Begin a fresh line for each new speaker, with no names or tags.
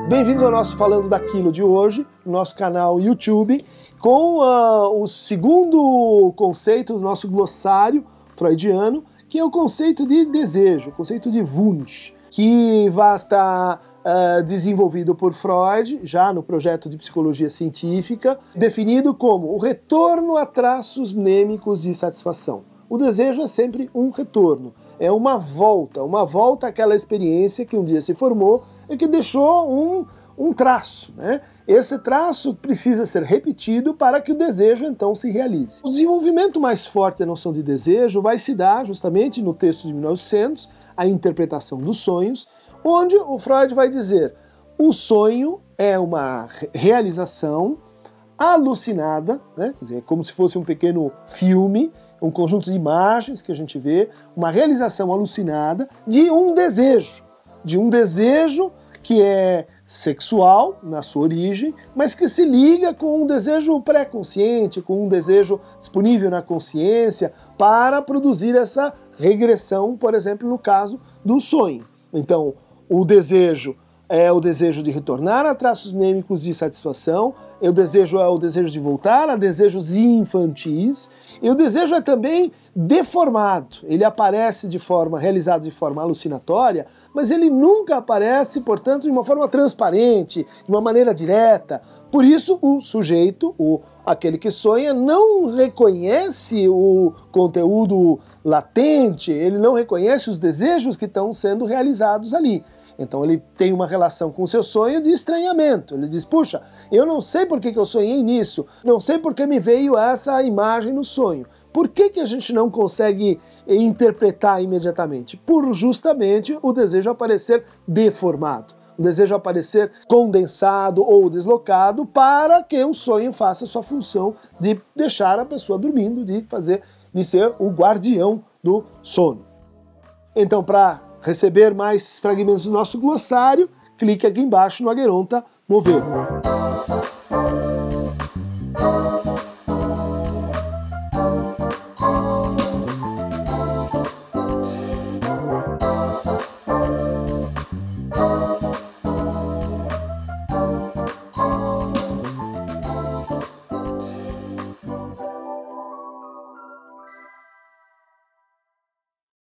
Bem-vindos ao nosso Falando Daquilo de hoje, no nosso canal YouTube, com o segundo conceito do nosso glossário freudiano, que é o conceito de desejo, o conceito de Wunsch, que vai estar desenvolvido por Freud, já no projeto de psicologia científica, definido como o retorno a traços mnêmicos de satisfação. O desejo é sempre um retorno, é uma volta àquela experiência que um dia se formou e que deixou um traço, né? Esse traço precisa ser repetido para que o desejo então se realize. O desenvolvimento mais forte da noção de desejo vai se dar justamente no texto de 1900, a interpretação dos sonhos, onde o Freud vai dizer: o sonho é uma realização alucinada, né? Quer dizer, como se fosse um pequeno filme, um conjunto de imagens que a gente vê, uma realização alucinada de um desejo que é sexual na sua origem, mas que se liga com um desejo pré-consciente, com um desejo disponível na consciência para produzir essa regressão, por exemplo, no caso do sonho. Então, o desejo é o desejo de retornar a traços mnêmicos de satisfação, o desejo é o desejo de voltar a desejos infantis, e o desejo é também deformado. Ele aparece realizado de forma alucinatória, mas ele nunca aparece, portanto, de uma forma transparente, de uma maneira direta. Por isso, o sujeito, aquele que sonha, não reconhece o conteúdo latente, ele não reconhece os desejos que estão sendo realizados ali. Então ele tem uma relação com o seu sonho de estranhamento. Ele diz: puxa, eu não sei por que eu sonhei nisso, não sei por que me veio essa imagem no sonho. Por que a gente não consegue interpretar imediatamente? Por justamente o desejo aparecer deformado, o desejo aparecer condensado ou deslocado para que o sonho faça a sua função de deixar a pessoa dormindo, de ser o guardião do sono. Então, para receber mais fragmentos do nosso glossário, clique aqui embaixo no Agueronta Moveu.